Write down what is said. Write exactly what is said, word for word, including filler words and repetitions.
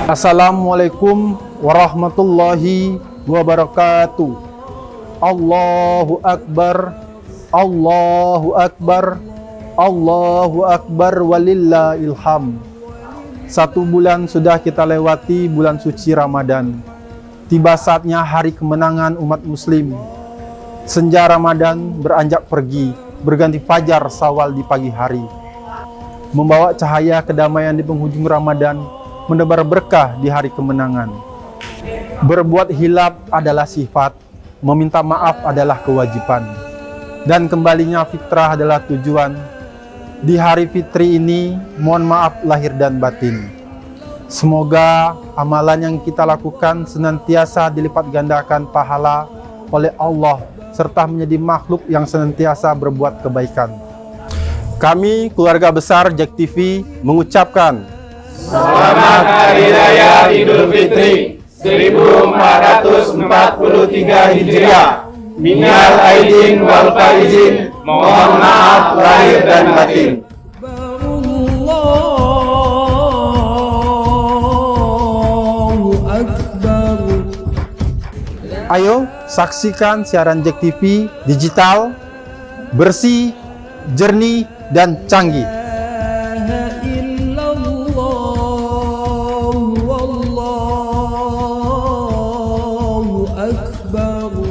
Assalamualaikum warahmatullahi wabarakatuh. Allahu Akbar, Allahu Akbar, Allahu Akbar walillahil hamd. Satu bulan sudah kita lewati bulan suci Ramadan. Tiba saatnya hari kemenangan umat muslim. Senja Ramadan beranjak pergi, berganti fajar Syawal di pagi hari. Membawa cahaya kedamaian di penghujung Ramadan, menebar berkah di hari kemenangan. Berbuat hilaf adalah sifat, meminta maaf adalah kewajiban, dan kembalinya fitrah adalah tujuan. Di hari fitri ini, mohon maaf lahir dan batin. Semoga amalan yang kita lakukan senantiasa dilipat gandakan pahala oleh Allah, serta menjadi makhluk yang senantiasa berbuat kebaikan. Kami, keluarga besar JEK T V, mengucapkan Selamat Hari Raya Idul Fitri seribu empat ratus empat puluh tiga Hijriah. Minal aidin wal faizin. Mohon maaf lahir dan batin. Ayo saksikan siaran JEK T V digital, bersih, jernih, dan canggih. Allahu Akbar.